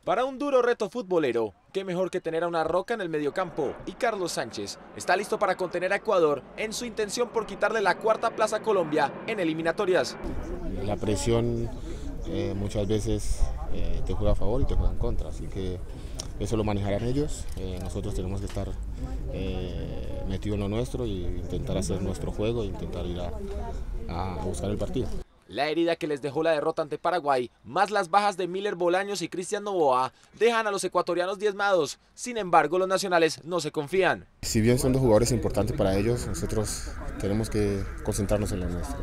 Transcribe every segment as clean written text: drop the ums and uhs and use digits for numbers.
Para un duro reto futbolero, qué mejor que tener a una Roca en el mediocampo, y Carlos Sánchez está listo para contener a Ecuador en su intención por quitarle la cuarta plaza a Colombia en eliminatorias. La presión muchas veces te juega a favor y te juega en contra, así que eso lo manejarán ellos. Nosotros tenemos que estar metidos en lo nuestro y intentar hacer nuestro juego e intentar ir a buscar el partido. La herida que les dejó la derrota ante Paraguay, más las bajas de Miller Bolaños y Cristian Novoa, dejan a los ecuatorianos diezmados. Sin embargo, los nacionales no se confían. Si bien son dos jugadores importantes para ellos, nosotros tenemos que concentrarnos en lo nuestro.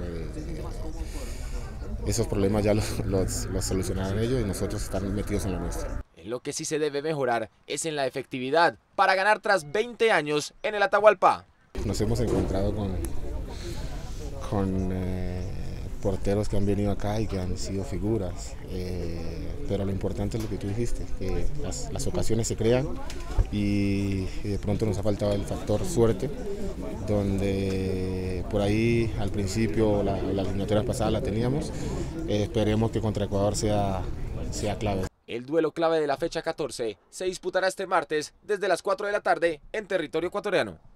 Esos problemas ya los solucionarán ellos y nosotros estar metidos en lo nuestro. En lo que sí se debe mejorar es en la efectividad para ganar tras 20 años en el Atahualpa. Nos hemos encontrado con porteros que han venido acá y que han sido figuras, pero lo importante es lo que tú dijiste, que las ocasiones se crean y de pronto nos ha faltado el factor suerte, donde por ahí al principio la eliminatoria pasada la teníamos, esperemos que contra Ecuador sea clave. El duelo clave de la fecha 14 se disputará este martes desde las 4 de la tarde en territorio ecuatoriano.